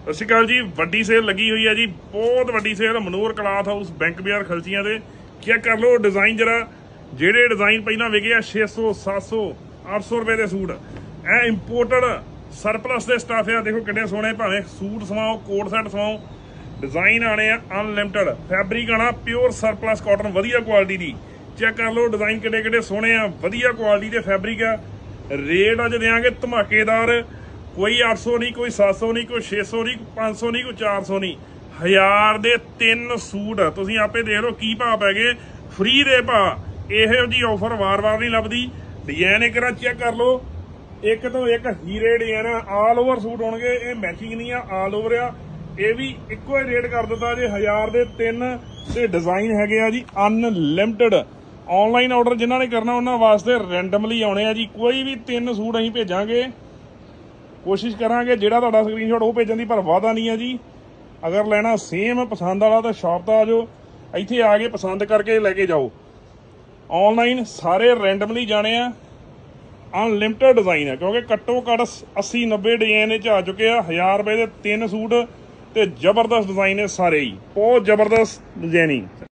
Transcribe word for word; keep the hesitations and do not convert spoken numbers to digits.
ਸਤਿ ਸ਼੍ਰੀ ਅਕਾਲ ਜੀ। ਵੱਡੀ ਸੇਲ ਲੱਗੀ ਹੋਈ ਹੈ ਜੀ, ਬਹੁਤ ਵੱਡੀ sale Manur cloth house bank Bazaar Khalchian ਦੇ। ਚੈੱਕ ਕਰ ਲਓ ਡਿਜ਼ਾਈਨ ਜਰਾ, ਜਿਹੜੇ ਡਿਜ਼ਾਈਨ ਪਹਿਲਾਂ ਵਿਕੇ ਆ ਛੇ ਸੌ ਸੱਤ ਸੌ ਅੱਠ ਸੌ ਰੁਪਏ ਦੇ ਸੂਟ, ਇਹ ਇੰਪੋਰਟਡ ਸਰਪਲਸ ਦੇ ਸਟਾਫ ਆ। ਦੇਖੋ ਕਿੰਨੇ ਸੋਹਣੇ, ਭਾਵੇਂ ਸੂਟ ਸਵਾਓ ਕੋਟ ਸੈਟ ਸਵਾਓ, ਡਿਜ਼ਾਈਨ ਆਣੇ ਆ ਅਨਲਿਮਟਡ। ਫੈਬਰਿਕ ਆਣਾ ਪਿਓਰ ਸਰਪਲਸ ਕਾਟਨ, ਵਧੀਆ ਕੁਆਲਿਟੀ ਦੀ। ਚੈੱਕ ਕਰ ਲਓ ਡਿਜ਼ਾਈਨ ਕਿੱਡੇ ਕਿੱਡੇ ਸੋਹਣੇ ਆ, ਵਧੀਆ ਕੁਆਲਿਟੀ ਦੇ ਫੈਬਰਿਕ ਆ। ਰੇਟ ਅੱਜ ਦੇਵਾਂਗੇ ਧਮਾਕੇਦਾਰ, ਕੋਈ ਅੱਠ ਸੌ ਨਹੀਂ, ਕੋਈ ਸੱਤ ਸੌ ਨਹੀਂ, ਕੋਈ ਛੇ ਸੌ ਨਹੀਂ, ਪੰਜ ਸੌ ਨਹੀਂ, ਕੋਈ ਚਾਰ ਸੌ ਨਹੀਂ, ਹਜ਼ਾਰ ਦੇ ਤਿੰਨ ਸੂਟ। ਤੁਸੀਂ ਆਪੇ ਦੇਖ ਲਓ ਕੀ ਭਾਅ ਪੈ ਗਏ, ਫ੍ਰੀ ਦੇ ਭਾਅ। ਇਹੋ ਜਿਹੀ ਆਫਰ ਵਾਰ-ਵਾਰ ਨਹੀਂ ਲੱਭਦੀ। ਡਿਜ਼ਾਈਨ ਇੱਕ ਵਾਰ ਚੈੱਕ ਕਰ ਲਓ, ਇੱਕ ਤੋਂ ਇੱਕ ਹੀਰੇ ਡਿਜ਼ਾਈਨ ਆਲ ਓਵਰ ਸੂਟ ਹੋਣਗੇ। ਇਹ ਮੈਚਿੰਗ ਨਹੀਂ ਆ, ਆਲ ਓਵਰ ਆ। ਇਹ ਵੀ ਇੱਕੋ ਹੀ ਰੇਟ ਕਰ ਦਿੱਤਾ ਜੇ, ਹਜ਼ਾਰ ਦੇ ਤਿੰਨ। ਤੇ ਡਿਜ਼ਾਈਨ ਹੈਗੇ ਆ ਜੀ ਅਨਲਿਮਟਡ। ਆਨਲਾਈਨ ਆਰਡਰ ਜਿਨ੍ਹਾਂ ਨੇ ਕਰਨਾ ਉਹਨਾਂ ਵਾਸਤੇ ਰੈਂਡਮਲੀ ਆਉਣੇ ਆ ਜੀ। ਕੋਈ ਵੀ ਤਿੰਨ ਸੂਟ ਅਸੀਂ ਭੇਜਾਂਗੇ, ਕੋਸ਼ਿਸ਼ ਕਰਾਂਗੇ ਜਿਹੜਾ ਤੁਹਾਡਾ ਸਕਰੀਨਸ਼ਾਟ ਉਹ ਭੇਜਣ ਦੀ, ਪਰ ਵਾਅਦਾ ਨਹੀਂ ਹੈ ਜੀ। ਅਗਰ ਲੈਣਾ ਸੇਮ ਪਸੰਦ ਵਾਲਾ ਤਾਂ ਸ਼ਾਪ ਤੇ ਆ ਜਾਓ, ਇੱਥੇ ਆ ਕੇ ਪਸੰਦ ਕਰਕੇ ਲੈ ਕੇ ਜਾਓ। ਆਨਲਾਈਨ ਸਾਰੇ ਰੈਂਡਮਲੀ ਜਾਣੇ ਆ। ਅਨਲਿਮਟਡ ਡਿਜ਼ਾਈਨ ਹੈ, ਕਿਉਂਕਿ ਘੱਟੋ ਘੱਟ ਅੱਸੀ ਨੱਬੇ ਡਿਜ਼ਾਈਨ ਇਹ 'ਚ ਆ ਚੁੱਕੇ ਆ। ਹਜ਼ਾਰ ਰੁਪਏ ਦੇ ਤਿੰਨ ਸੂਟ ਤੇ ਜ਼ਬਰਦਸਤ ਡਿਜ਼ਾਈਨ ਨੇ ਸਾਰੇ ਹੀ, ਬਹੁਤ ਜ਼ਬਰਦਸਤ ਡਿਜ਼ਾਈਨਿੰਗ।